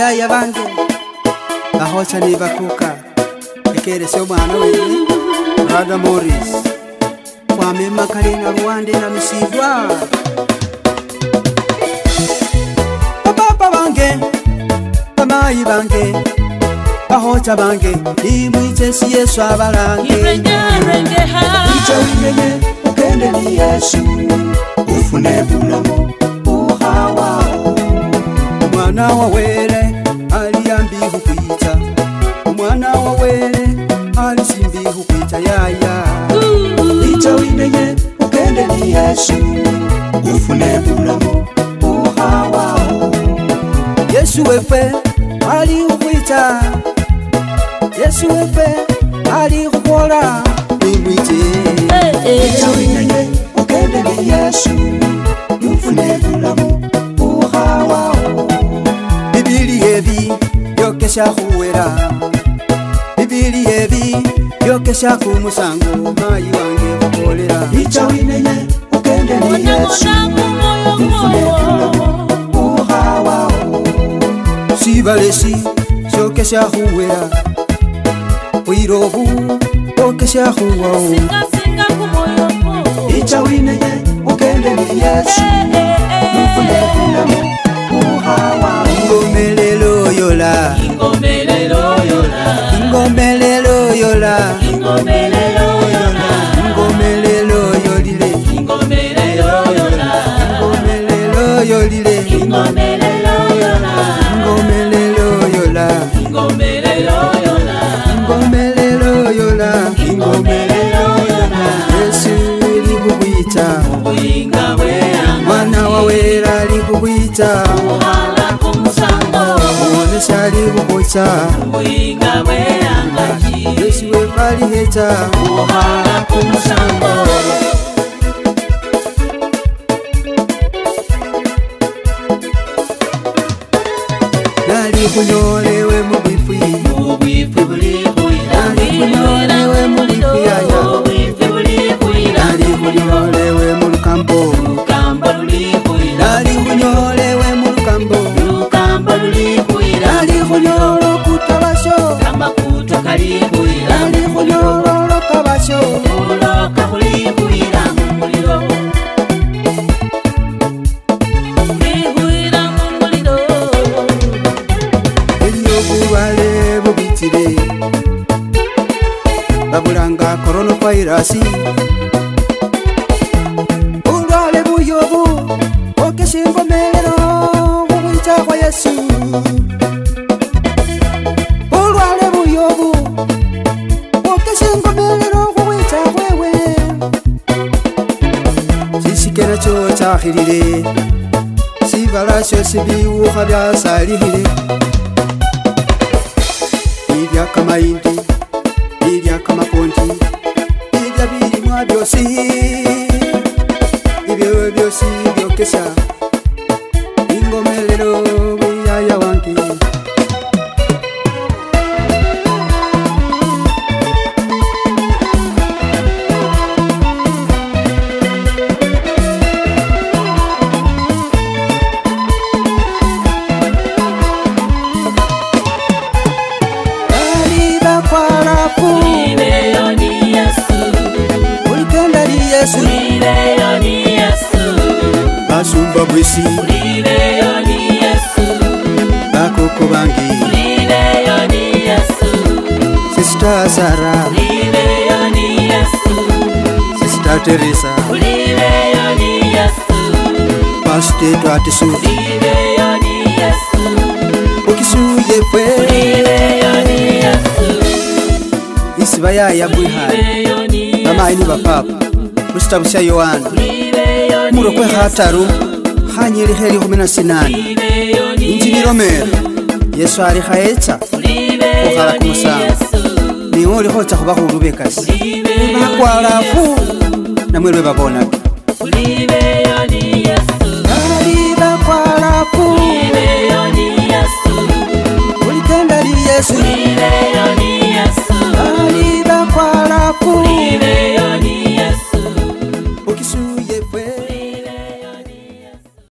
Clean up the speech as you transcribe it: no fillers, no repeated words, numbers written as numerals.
bayaya bange bahocha ni bakuka ekere sio mwana wewe Brother Morris kwa mema kale na Rwanda na msibwa papa bange mai bange bahocha bange nimwite si Yesu abarange icho winyenye ukende ni Yesu ufune bulomo uhawa mwana wa were aliambihu kuita mwana wa were alisimbihu kuita yaya icho winyenye ukende ni Yesu ufune bulomo uhawa Yesu wefe ali kuita Yesu wefe ali kukora nimwite icho winyenye ukende ni Yesu ufune bulomo uhawa Bibili ebi yokesha kuwera Bibili ebi yokesha kumusango mai wange kukolera icho winyenye ukende ni Yesu ufune bulomo uhawa Sibalesi yokesha kuwera Wirobu yokesha kuwao icho winyenye ukende ni Yesu ufune bulomo uhawa Ngomelelo yola Ngomelelo yola Ngomelelo yola Ngomelelo yola Ngomelelo yolile Ngomelelo yola Ngomelelo yolile Ngomelelo yola Ngomelelo yola Ngomelelo yola Ngomelelo yola Ngomelelo yola Yesu likukuita Uyinga wea Mwana wa wera likukuita Shali bukocha Uyinga weangaji Yesu wefali heta Uhala kumusango Nali kunyolewe mubifwi Mubifwi bulikui Nali kunyolewe mubifwi aya Mubifwi bulikui Nali kunyolewe mulukambo Lukambo lulikui Nali kunyolewe mulukambo Lukambo lulikui Nali kunyolo kutabasho Kamba kuto kalikuira Nali kunyolo kabasho Uloka kulikuira mumuliro Kulikuira mumuliro Eliyoku wale bubitire Babulanga coronavirus Ulwale buyobu Okeshimbo melero Kukuita kwa Yesu Sisikera cho chahirire Sivalasho sibiuha bya salihire Ibya kama indi Ibya kama konti Ibya birimwa byosi Ibyo byosi byokesha Ingomelero buyaya wanki Basumba bwisi Ulibeyo ni Yesu Bakoko bangi Ulibeyo ni Yesu Sister Sarah Ulibeyo ni Yesu Sister Teresa Ulibeyo ni Yesu Pastor Twatisu Ulibeyo ni Yesu Ukisuye fwe Ulibeyo ni Yesu Isibaya ya bwihari Mama ini bapapa Mustabushya Yohana Murokwe hataru Hanyiri heri 18 Injili Romero Yesu ari haeta Ukhala kumusanga Ni uri hota kubahu urubekasi Bakwarafu Na mwelwe babonake